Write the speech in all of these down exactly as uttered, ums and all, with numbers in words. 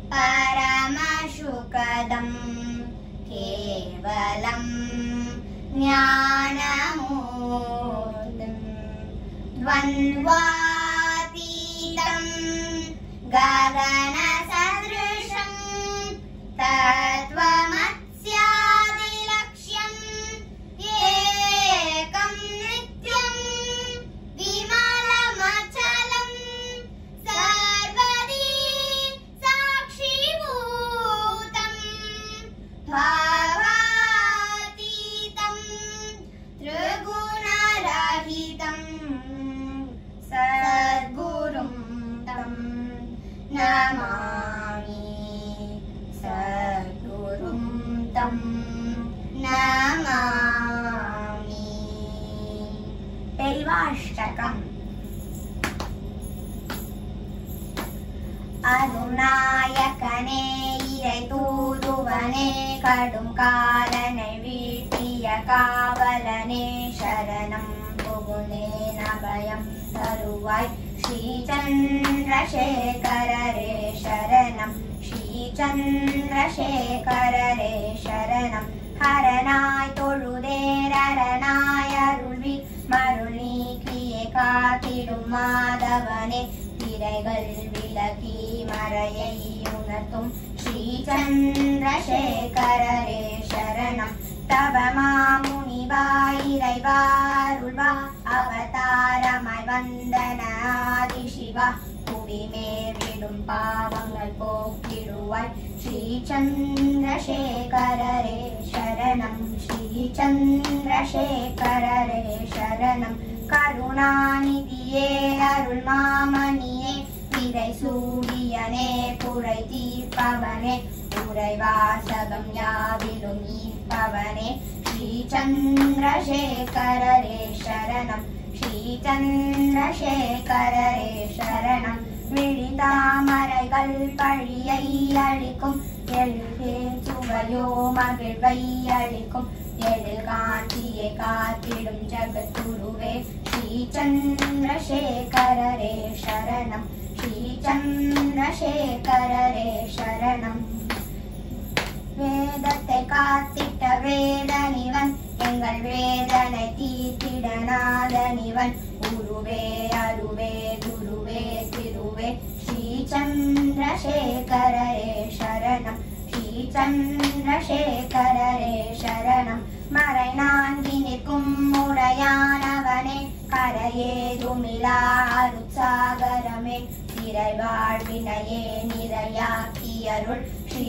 परमशुकदं केवलं ज्ञानमूर्तिं द्वन्द्वातीतं गगनसदृशं तत्त्वमस्यादिलक्ष्यं एकं नित्यं विमलमचलं सर्वदी साक्षीभूतं भावातीतं त्रिगुणरहितं सद्गुरुं तं नमामि सद्गुरुं तं नमामि। पेरिवाष्टकम्। अरुणायकने इरै तूதுவனே கடும் காலனை வீட்டிய காவலனே சரணம் புகுந்தேன் அபயம் தருவாய் ஸ்ரீ சந்திரசேகரரே சரணம் ஸ்ரீ சந்திரசேகரரே சரணம் ஹரனாய் தொழுதேன் அரணாய் அருள்வி மருள் நீக்கியே காத்திடும் மாதவனே திரைகள் விலகி மறையை உணர்த்தும் ஸ்ரீ சந்திரசேகரரே சரணம் தவமாமுனிவா இறைவாருள்வா அவதாரமாய் வந்தன ஆதிசிவா புவிமேவிடும் பாவங்கள் போக்கிடுவாய் ஸ்ரீ சந்திரசேகரரே சரணம் ஸ்ரீ சந்திரசேகரரே சரணம் கருணாநிதியே அருள் மாமணியே விரை சூடியனே புரை தீர்ப்பவனே உரைவாசகம் யாவிலும் ஈர்ப்பவனே ஸ்ரீ சந்திரசேகரரே சரணம் ஸ்ரீ சந்திரசேகரரே சரணம் விழிதாமரைகள் பழியை அளிக்கும் எழுகே சுவையோ மகிழ்வை அளிக்கும் எழில் காந்தியை காத்திடும் ஜகத்குருவே ஸ்ரீ சந்திரசேகரரே சரணம் ஸ்ரீ சந்திரசேகரரே சரணம் வேதத்தை காத்திட்ட வேதனிவன் எங்கள் வேதனை தீர்த்திட நாதனிவன் உருவே அருவே குருவே திருவே ஸ்ரீ சந்திரசேகரரே சரணம் ஸ்ரீ சந்திரசேகரரே சரணம் மறை நான்கி நிற்கும் முறையானவனே கரையேதுமிலா அருட்சாகரமே திரை வாழ்வினையே நிறையாக்கியருள் ஸ்ரீ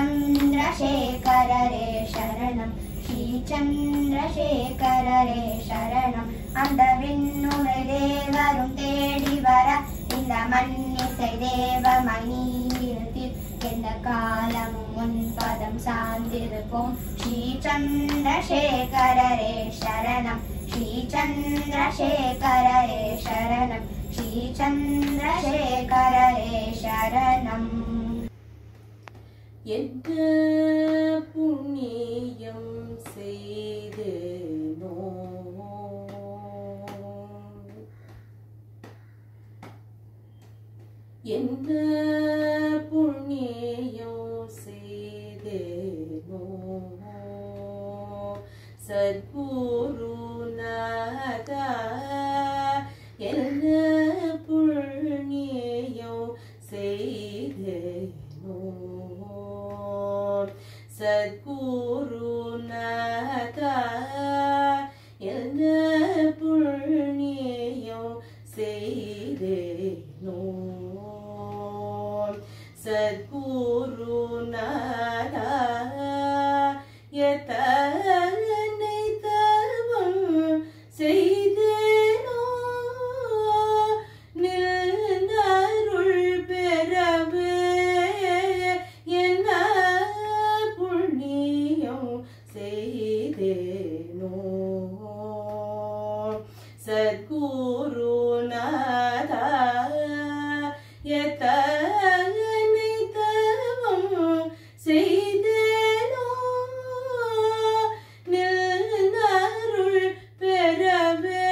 சந்திரசேகரரே சரணம் ஸ்ரீ சந்திரசேகரரே சரணம் அந்த விண்ணுரை தேவரும் தேடி வர இந்த மண்ணிசை தேவமணியில் எந்த காலம் உன் பதம் சார்ந்திருப்போம் ஸ்ரீ சந்திரசேகரரே சரணம் ஸ்ரீ சந்திரசேகரரே சரணம் ஸ்ரீ சந்திரசேகரரே சரணம் என்ன புண்ணியம் செய்தேனோ என்ன புண்ணியம் செய்தேனோ சத்குருநாதா என்ன புண்ணியம் செய்தேனோ சத்குருநாதா என்ன புண்ணியம் செய்தேனோ சத்குருநாதா எத்தனை தவம் செய்தேனோ நின்றருள் பெறவே என்ன புண்ணியம் செய்தேனோ சத்குருநாதா எத்தனை தவம் செய்தேனோ நின்றருள் பெறவே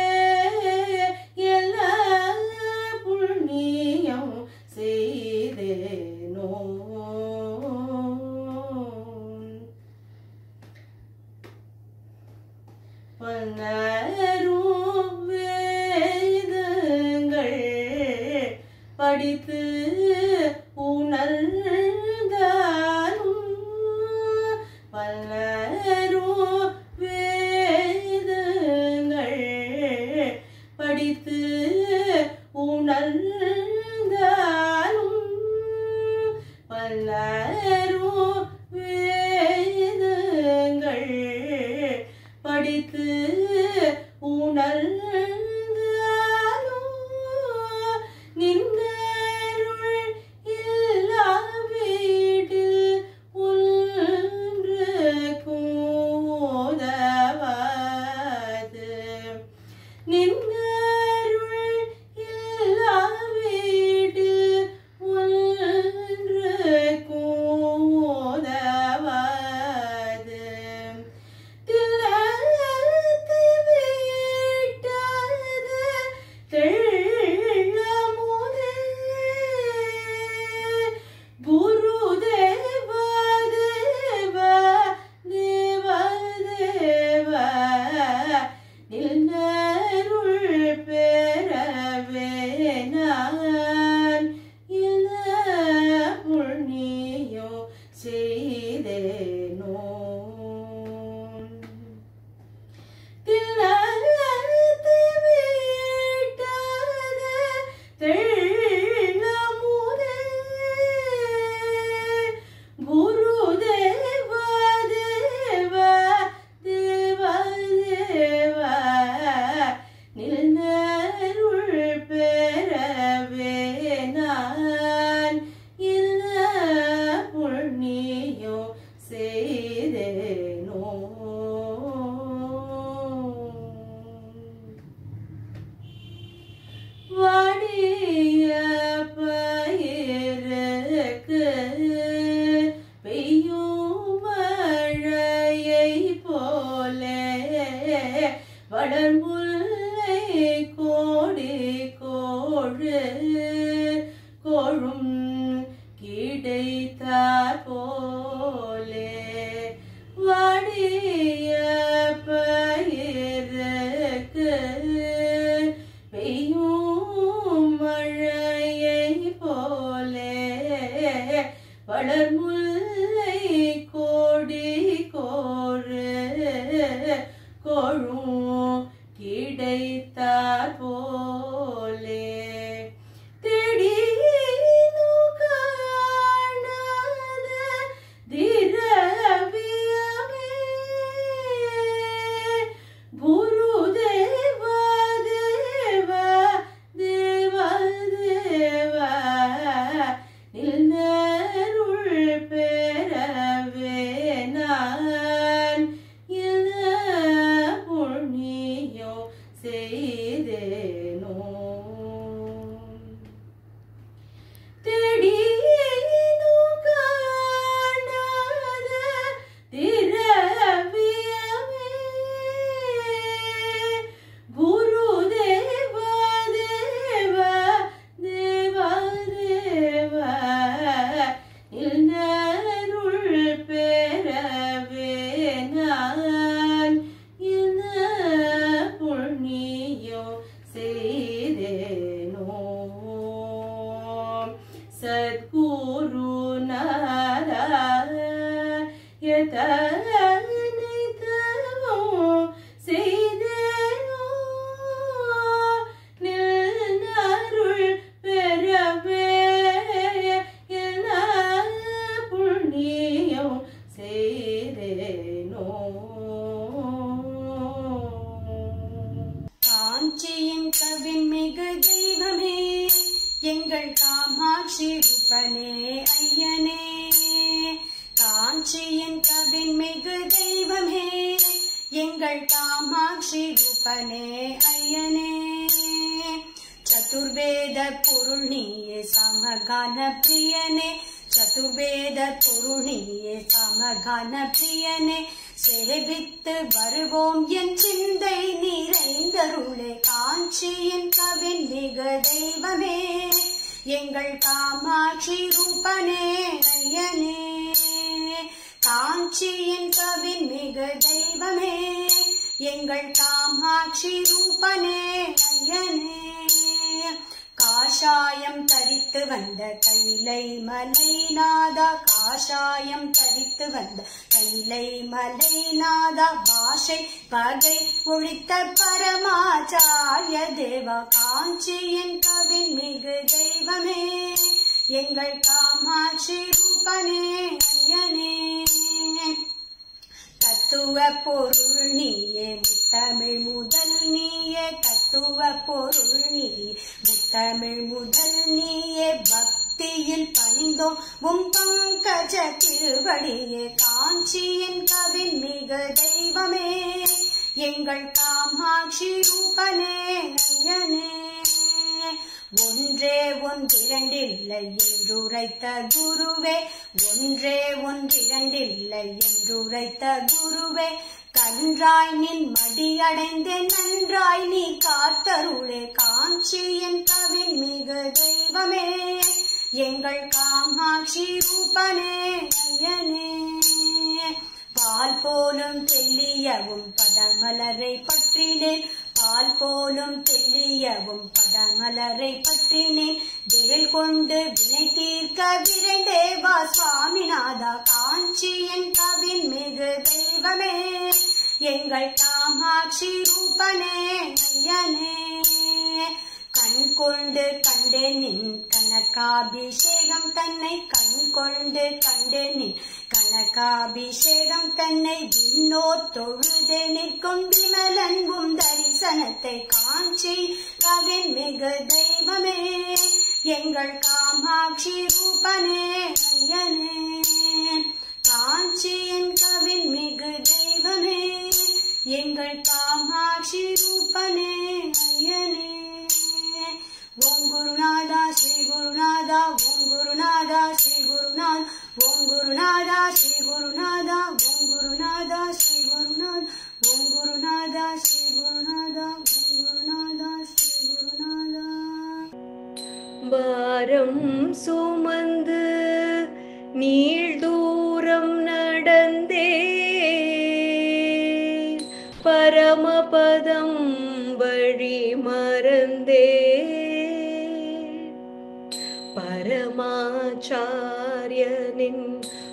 எல்லா புண்ணியம் செய்தேனோ படித்து உணர்ந்தாலும் வல்லரும் வேதங்கள் படித்து உணர்ந்தாலும் வல்லரும் வேதங்கள் படித்து உணர்ந்தாலும் நின்னருள் இல்லா வீட்டில் ஒன்றுக்கும் உதவாது. நின்னருள் இல்லா வீட்டில் ஒன்றுக்கும் உதவாது. தில்லத்து விட்டது தெள்ளமுதே குருதேவ தேவ தேவ தேவ நின்னருள் பெறவே நான் என்ன புண்ணியம் செய்தேனோ. தில்லத்து விட்டது தெள்ளமுதே குருதேவ தேவ தேவ தேவ நின்னருள் பெறவே நான் என்ன புண்ணியம் செய்தேனோ. வாடிய பயிருக்கு பெய்யும் மழையை போலே வளர்முல்லை கோடி கோழு கோழும் கிடைத்தாற் போலே வாடிய பயிருக்கு பெய்யும் மழையை போலே வளர்முல்லை கோடி கோழு கோழும் கிடைத்தாற் போலே தேடினு காணாத திரவியமே குருதேவ தேவ தேவ தேவ நின்னருள் பெறவே நான் என்ன புண்ணியம் செய்தேனோ. தேடினு காணாத திரவியமே குருதேவ தேவ தேவ தேவ நின்னருள் பெறவே நான் என்ன புண்ணியம் செய்தேனோ. சத்குருநாதா எத்தனை தவம் செய்தேனோ நின்னருள் பெறவே என்ன புண்ணியம் செய்தேனோ. காஞ்சியின் கவின் மிகு தெய்வமே எங்கள் காமாட்சி ரூபனே ஐயனே. காஞ்சியின் கவின் மிகு தெய்வமே எங்கள் காமாட்சி ரூபனே ஐயனே. சதுர்வேத பொருள் நீயே சமகான பிரியனே. சதுர்வேத பொருள் நீயே சமகான பிரியனே. சேவித்து வருவோம் என் சிந்தை நிறைந்தருளே. காஞ்சியின் கவின் மிகு தெய்வமே எங்கள் காமாட்சி ரூபனே ஐயனே. காஞ்சியின் கவின் மிகு தெய்வமே எங்கள் காமாட்சி ரூபனே ஐயனே. காஷாயம் தரித்து வந்த கைலை மலைநாதா காஷாயம் தரித்து வந்த கைலை மலைநாதா பாஷை பகை ஒழித்த பரமாச்சாரிய தேவா காஞ்சியின் கவின் மிகு தெய்வமே எங்கள் காமாட்சி ரூபனே ஐயனே தத்துவ பொருள் நீயே முத்தமிழ் முதல் நீயே தத்துவ பொருள் நீயே முத்தமிழ் முதல் நீயே பக்தியில் பணிந்தோம் உம் பங்கஜ திருவடியே காஞ்சியின் கவின் மிகு தெய்வமே எங்கள் காமாட்சி ரூபனே ஐயனே ஒன்றே ஒன்றிரண்டில்லை என்றுரைத்த குருவே ஒன்றே ஒன்றிரண்டில்லை என்றுரைத்த குருவே கன்றாய் நின் மடியடைந்தே நன்றாய் நீ காத்தருளே காஞ்சியின் கவின் மிகு தெய்வமே எங்கள் காமாட்சி ரூபனே ஐயனே பால் போலும் தெல்லியவும் பதமலரை பற்றினேன் பால் போலும் தெல்லியவும் பதமலரை பற்றினேன் வேல் கொண்டு வினை தீர்க்க விரைந்தேவா சுவாமிநாதா காஞ்சியின் கவின் மிகு தெய்வமே எங்கள் காமாட்சி ரூபனே ஐயனே கண் கொண்டு கண்டேன் நின் கனகாபிஷேகம் தன்னை கண் கொண்டு கண்டேன் நின் கனகாபிஷேகம் தன்னை விண்ணோர் தொழுதே நிற்கும் விமலன்பும் தரிசனத்தை காஞ்சி கவின் மிகு தெய்வமே எங்கள் காமாட்சி ரூபனே ஐயனே காஞ்சியின் கவின் மிகு தெய்வமே எங்கள் காமாட்சி ரூபனே ஐயனே ஓம் குருநாதா ஸ்ரீ குருநாதா ஓம் குருநாதா ஸ்ரீ குருநாத் ஓம் குருநாதா ஸ்ரீ குருநாதா ஓம் குருநாதா ஸ்ரீ குருநாத் ஓம் குருநாதா ஸ்ரீ குருநாதா ஓம் குருநாதா ஸ்ரீ குருநாதா வாரம் சுமந்து நீள் தூரம் நடந்தே பரமபதம் வழி மறந்தே பரமாச்சாரியனின்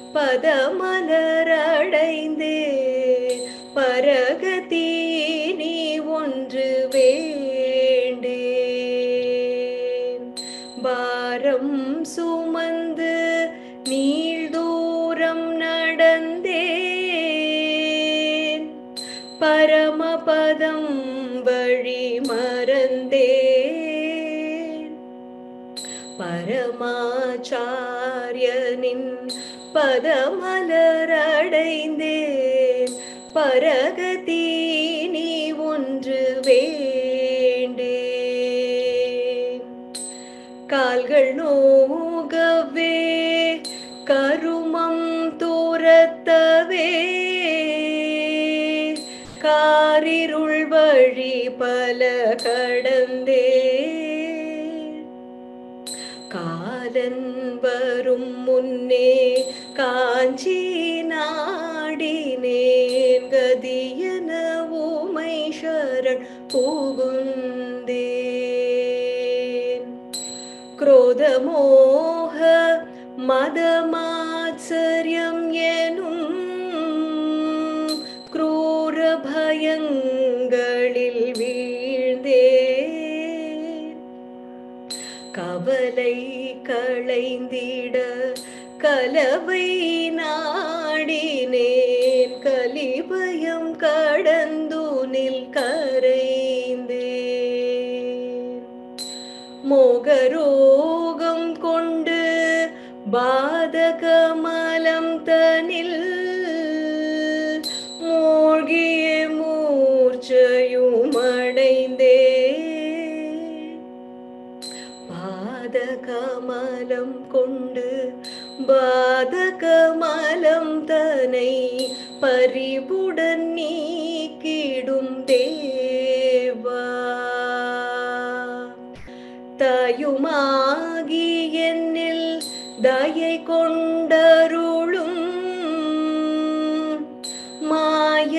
பதமலரடைந்தே பரகதி நீ ஒன்று வேண்டேன் பாரம் சுமந்து நீள் தூரம் நடந்தேன் பரமபதம் வழி மறந்தேன் பரமாச்சாரியனின் பதமலரடைந்தேன் பரகதி நீ ஒன்று வேண்டேன் கால்கள் நோகவே கருமம் துரத்தவே காரிருள் வழி பல கடந்தே காலன் வரும் முன்னே காஞ்சி நாடினேன் கதியன ஊமை சரண் புகுந்தேன் क्रोधमोह मदमात्सर्यं एनुम क्रूर भयंगलिल வீழ்ந்தேன் கவலை களைந்திட கலவை நாடினேன் கலிபயம் கடந்துனில் கரைந்தேன் மோகரோகம் கொண்டு பாதகமலம் தனில் மூழ்கிய மூர்ச்சையும் அடைந்தேன் பாதகமலம் கொண்டு பாதகமலம் தனை பரிவுடன் நீக்கிடும் தேவா தாயுமாகி என்னில் தயை கொண்டருளும் மாய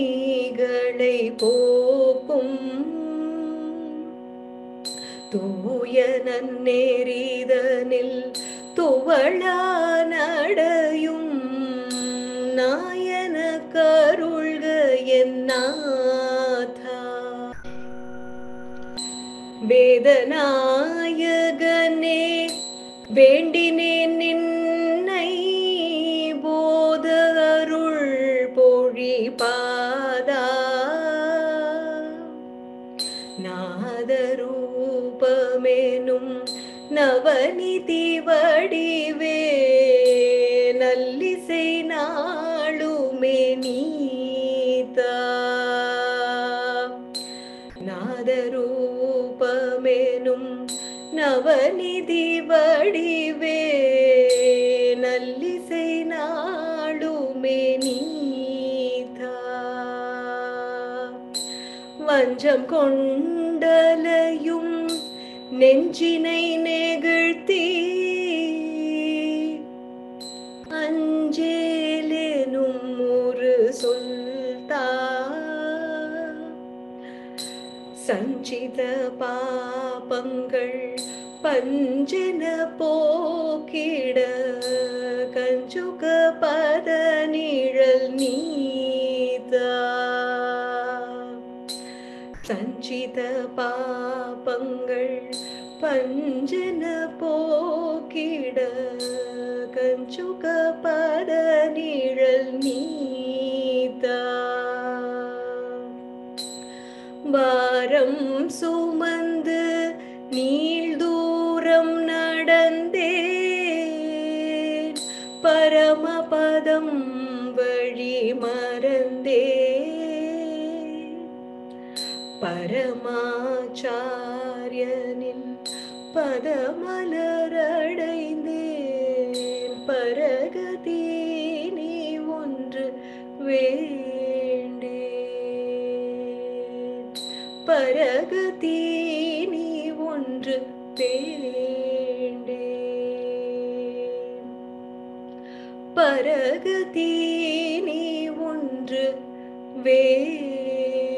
வினைகளை போக்கும் தூய நன்னேரிதனில் துவளா நடையும் நாயன கருள்க என் நாதா. வேதநாயகனே வேண்டினேன் நின்னை போத அருள் பொழிபாதா. நாதரூபமேனும் நவநிதி வடிவே நல்லிசை நாளுமே நீதா. நாதரூபமேனும் நவநிதி வடிவே நல்லிசை நாளுமே நீதா. வஞ்சம் கொண்டலையும் நெஞ்சினை நெகிழ்த்தி அஞ்சேலெனும் ஒரு சொல்தா. சஞ்சித பாபங்கள் பஞ்சன போக்கிட கஞ்சுக பத நிழல் நீதா. சஞ்சித பாபங்கள் பஞ்சன போக்கிட கஞ்சுக பத நிழல் நீதா. வாரம் சுமந்து நீள் தூரம் நடந்தேன் பரமபதம் வழி மறந்தேன். பரமாச்சாரியனின் பதமலரடைந்தேன் பரகதி நீ ஒன்று வேண்டேன். பரகதி நீ ஒன்று வேண்டேன். பரகதி நீ ஒன்று வேண்டேன்.